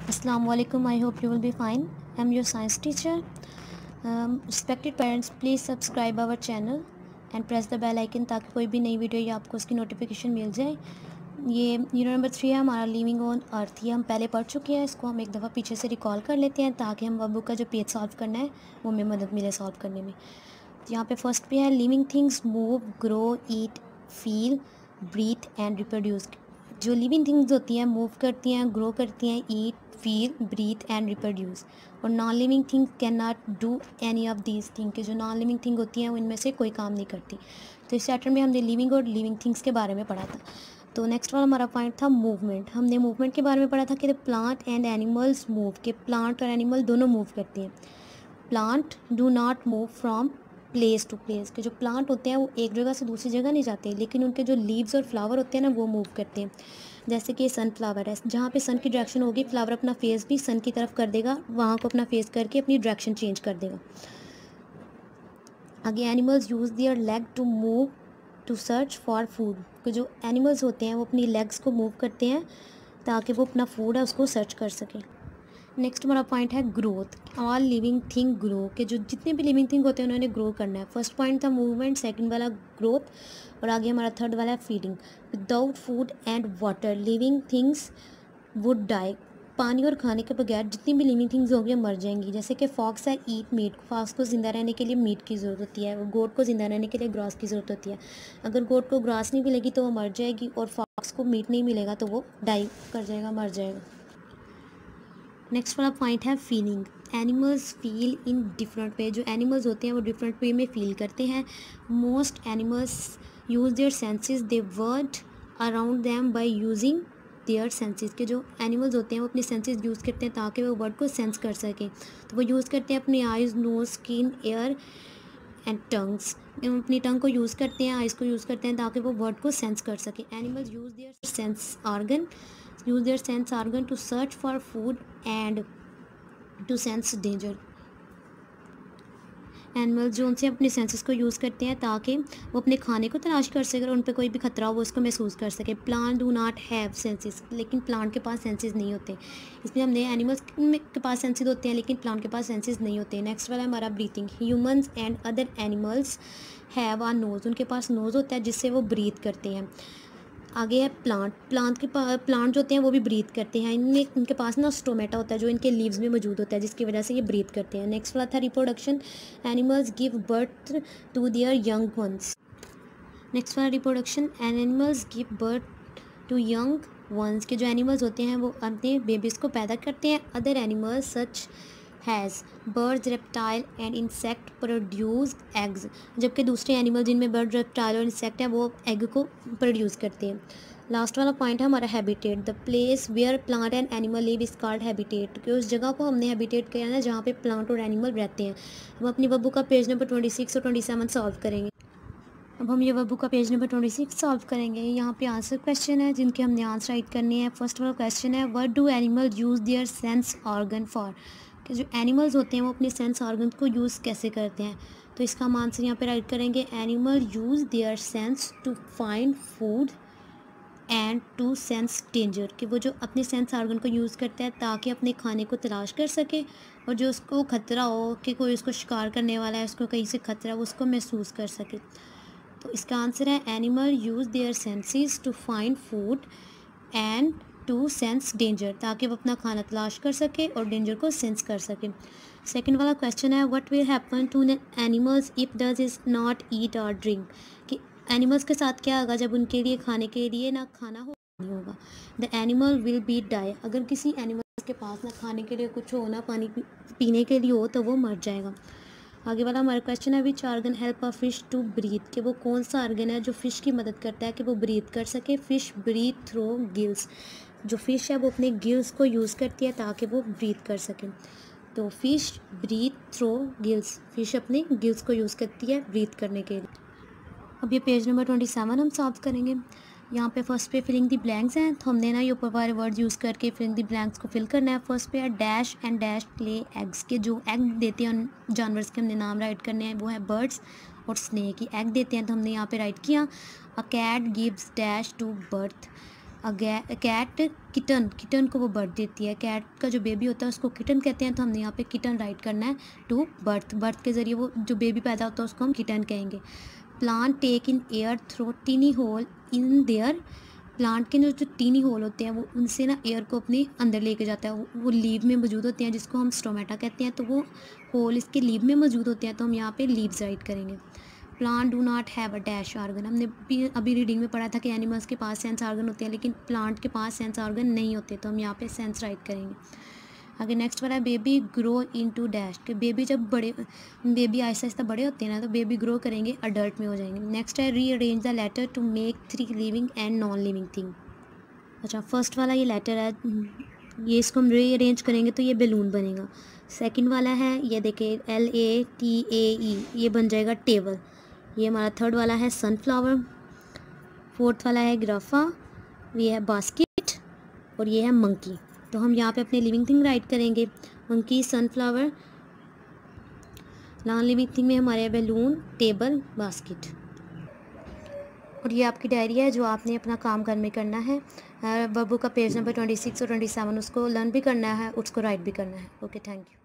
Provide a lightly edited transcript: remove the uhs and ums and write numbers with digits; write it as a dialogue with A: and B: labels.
A: Assalamu alaikum. I hope you will be fine. I'm your science teacher. Respected parents, please subscribe our channel and press the bell icon ताकि कोई भी नई video या आपको उसकी notification मिल जाए। ये यूनिट नंबर 3 है हमारा लिविंग ऑन अर्थ। ये हम पहले पढ़ चुके हैं, इसको हम एक दफ़ा पीछे से रिकॉल कर लेते हैं ताकि हम बुक का जो पेज सॉल्व करना है वो हमें मदद मिले सॉल्व करने में। तो यहाँ पे फर्स्ट पे है living things move, grow, eat, feel, breathe and reproduce. जो लिविंग थिंग्स होती हैं मूव करती हैं, ग्रो करती हैं, eat, feel, breathe and reproduce. और non living thing can not do any of these thing, के जो नॉन लिविंग थिंग होती हैं वो इनमें से कोई काम नहीं करती। तो इस चैप्टर में हमने लिविंग और लिविंग थिंग्स के बारे में पढ़ा था। तो नेक्स्ट वाला हमारा पॉइंट था मूवमेंट। हमने मूवमेंट के बारे में पढ़ा था कि the plant and animals move, के प्लांट और एनिमल दोनों मूव करते हैं। Plant do not move from place to place, के जो प्लांट होते हैं वो एक जगह से दूसरी जगह नहीं जाते, लेकिन उनके जो लीव्स और फ्लावर होते हैं ना वो मूव करते हैं। जैसे कि सनफ्लावर है, जहाँ पे सन की डायरेक्शन होगी फ्लावर अपना फेस भी सन की तरफ कर देगा, वहाँ को अपना फेस करके अपनी डायरेक्शन चेंज कर देगा। आगे animals use their leg to move to search for food, कि जो एनिमल्स होते हैं वो अपनी लेग्स को मूव करते हैं ताकि वो अपना फूड है उसको सर्च कर सकें। नेक्स्ट हमारा पॉइंट है growth. All living thing grow, के जो जितने भी लिविंग थिंग होते हैं उन्होंने ग्रो करना है। फर्स्ट पॉइंट था मूवमेंट, सेकंड वाला ग्रोथ, और आगे हमारा थर्ड वाला है feeding. Without food and water living things would die, पानी और खाने के बगैर जितनी भी लिविंग थिंग्स होंगी मर जाएंगी। जैसे कि फॉक्स है, ईट मीट, फॉक्स को ज़िंदा रहने के लिए मीट की ज़रूरत होती है, और गोट को ज़िंदा रहने के लिए ग्रास की ज़रूरत होती है। अगर गोट को ग्रास नहीं मिलेगी तो वो मर जाएगी, और फॉक्स को मीट नहीं मिलेगा तो वो डाई कर जाएगा, मर जाएगा। नेक्स्ट वाला पॉइंट है feeling. Animals feel in different way, जो एनिमल्स होते हैं वो डिफरेंट वे में फील करते हैं। Most animals use their senses, they world around them by using their senses, के जो एनिमल्स होते हैं वो अपने सेंसेस यूज़ करते हैं ताकि वो वर्ड को सेंस कर सकें। तो वो यूज़ करते हैं अपनी eyes, nose, skin, ear and tongues. अपनी टंग को यूज़ करते हैं, आइज़ को यूज़ करते हैं ताकि वो वर्ड को सेंस कर सकें। Animals use their sense organ to search for food and to sense danger। Animals जो उनसे अपने सेंसेस को यूज़ करते हैं ताकि वो अपने खाने को तलाश कर सके और उन पर कोई भी खतरा हो वो उसको महसूस कर सके। Plant do not have senses, लेकिन प्लांट के पास सेंसेस नहीं होते। इसमें हमने एनिमल्स के पास सेंसेस होते हैं लेकिन प्लांट के पास सेंसेस नहीं होते। नेक्स्ट वाला हमारा breathing. Humans and other animals have a nose, उनके पास नोज़ होता है जिससे वो ब्रीथ करते हैं। आगे है प्लांट जो होते हैं वो भी ब्रीथ करते हैं। इनके पास ना स्टोमेटा होता है जो इनके लीव्स में मौजूद होता है जिसकी वजह से ये ब्रीथ करते हैं। नेक्स्ट वाला था reproduction. Animals give birth to their young ones. Next वाला reproduction. Animals give birth to young ones, के जो एनिमल्स होते हैं वो अपने बेबीज़ को पैदा करते हैं। Other animals such has birds, reptile and insect produce eggs, जबकि दूसरे एनिमल जिनमें बर्ड, रेप्टाइल और इंसेक्ट है वो एग को प्रोड्यूस करते हैं। लास्ट वाला पॉइंट है हमारा habitat. The place where plant and animal live is called habitat, कि उस जगह को हमने हैबिटेट किया है जहाँ पे प्लांट और एनिमल रहते हैं। हम अपनी बब्बू का पेज नंबर 26 और 27 सॉल्व करेंगे। अब हम ये वर्कबुक का पेज नंबर 26 सॉल्व करेंगे। यहाँ पे आंसर क्वेश्चन है जिनके हमने आंसर राइट करने हैं। फर्स्ट वाला क्वेश्चन है what do animal use their sense organ for, कि जो एनिमल्स होते हैं वो अपने सेंस ऑर्गन को यूज़ कैसे करते हैं। तो इसका हम आंसर यहाँ पे राइट करेंगे। Animal use their sense to find food and to sense danger, कि वो जो अपने सेंस ऑर्गन को यूज़ करता है ताकि अपने खाने को तलाश कर सके, और जो उसको खतरा हो कि कोई उसको शिकार करने वाला है, उसको कहीं से खतरा, वो उसको महसूस कर सके। तो इसका आंसर है animal use their senses to find food and to sense danger, ताकि वो अपना खाना तलाश कर सके और डेंजर को सेंस कर सके। सेकंड वाला क्वेश्चन है what will happen to animals if does is not eat और ड्रिंक, कि एनिमल्स के साथ क्या होगा जब उनके लिए खाने के लिए ना खाना हो नहीं होगा। The animal will be die, अगर किसी एनिमल के पास ना खाने के लिए कुछ हो ना पानी पीने के लिए हो तो वो मर जाएगा। आगे वाला हमारा क्वेश्चन है which organ help a fish to breathe, कि वो कौन सा आर्गन है जो फिश की मदद करता है कि वो ब्रीथ कर सके। फिश ब्रीथ थ्रू गिल्स, जो फिश है वो अपने गिल्स को यूज़ करती है ताकि वो ब्रीथ कर सके। तो fish breathe through gills, fish अपने गिल्स को यूज़ करती है ब्रीथ करने के लिए। अब ये पेज नंबर 27 हम सॉल्व करेंगे। यहाँ पे फर्स्ट पे फिलिंग दी ब्लैंक्स हैं, तो हमने ना ये ऊपर वाले वर्ड यूज़ करके फिलिंग दी ब्लैंक्स को फिल करना है। फर्स्ट पे है dash and dash lay eggs, के जो एग देते हैं जानवर्स के हमने नाम राइट करने हैं वो है बर्ड्स और स्नेक। ही एग देते हैं तो हमने यहाँ पे राइट किया। A cat gives dash to birth, cat kitten को वो बर्थ देती है। कैट का जो बेबी होता है उसको किटन कहते हैं, तो हमने यहाँ पे किटन राइट करना है टू बर्थ के ज़रिए वो जो बेबी पैदा होता है उसको हम किटन कहेंगे। Plant take in air through tiny hole in their, plant के जो टीनी होल होते हैं वो उनसे ना एयर को अपने अंदर लेके जाता है। वो लीव में मौजूद होते हैं जिसको हम स्टोमेटा कहते हैं, तो वो होल इसके लीव में मौजूद होते हैं, तो हम यहाँ पे लीव्स राइट करेंगे। Plant do not have a dash organ, हमने अभी रीडिंग में पढ़ा था कि एनिमल्स के पास सेंस आर्गन होते हैं लेकिन प्लांट के पास सेंस आर्गन नहीं होते, तो हम यहाँ पे सेंस राइट करेंगे। आगे नेक्स्ट वाला है बेबी ग्रो इनटू डैश, कि बेबी बेबी आहिस्ता आहिस्ता बड़े होते हैं ना, तो बेबी ग्रो करेंगे अडल्ट में हो जाएंगे। नेक्स्ट है rearrange the letter to make 3 living and non living thing. अच्छा, फर्स्ट वाला ये लेटर है, ये इसको हम रीअरेंज करेंगे तो ये बैलून बनेगा। सेकंड वाला है ये देखिए LATAE, ये बन जाएगा टेबल। ये हमारा थर्ड वाला है सनफ्लावर। फोर्थ वाला है गिराफा, ये है बास्केट, और ये है मंकी। तो हम यहाँ पे अपने लिविंग थिंग राइट करेंगे, monkey, sunflower. Non living thing में हमारे बैलून, टेबल, बास्केट। और ये आपकी डायरी है जो आपने अपना काम घर में करना है। वर्बबुक का पेज नंबर 26 और 27 उसको लर्न भी करना है, उसको राइट भी करना है। Okay, thank you.